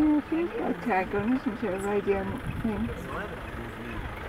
she's got a tag on, isn't she? A radio thing.